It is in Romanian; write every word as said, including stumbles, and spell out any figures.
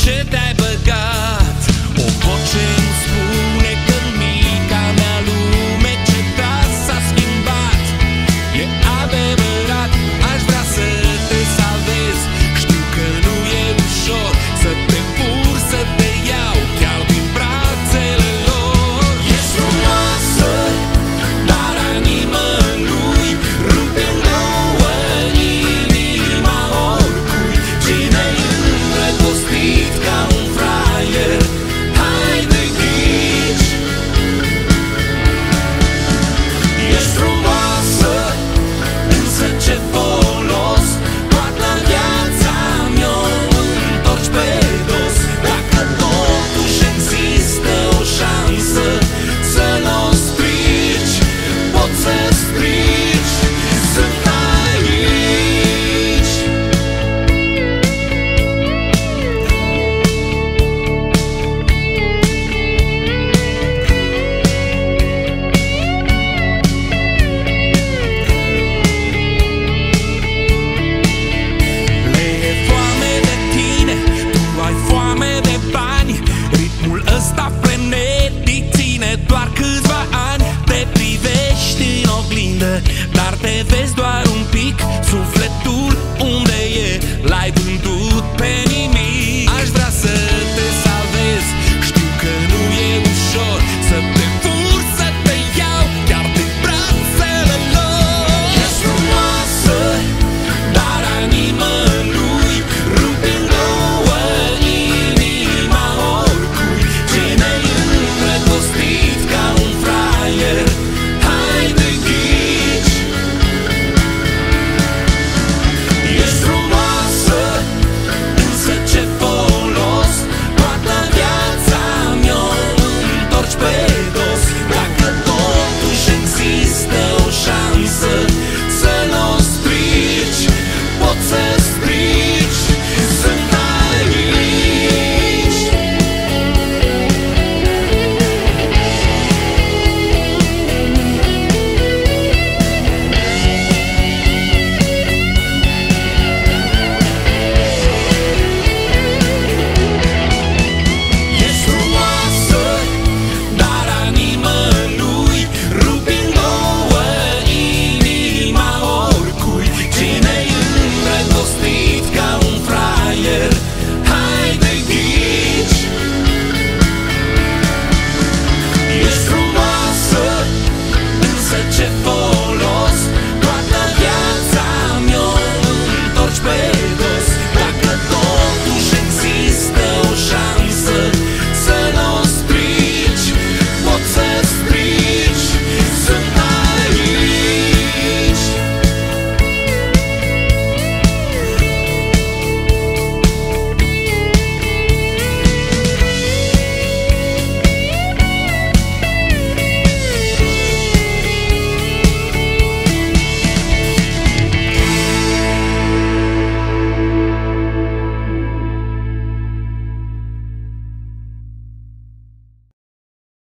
ce te-ai băgat. O voce îmi spune că în mica mea lume ceva s-a schimbat. E adevărat, aș vrea să te salvez. Știu că nu e ușor să te pur, să te iau chiar din brațele lor. Ești frumoasă, dar a nimănui rupe nouă inima oricui. Cine-i îndrăgostit ca un fraier, haide ghici. Ești frumoasă, însă ce folos, toată viața mi-o întorci pe dos. Dacă totuși există o șansă să-l o strici, poți să strici, sunt aici. Le e foame de tine, tu ai foame de bani. Ritmul ăsta frenetic ține doar câțiva ani. Te privești în oglindă, dar te vezi doar un pic. Sufletul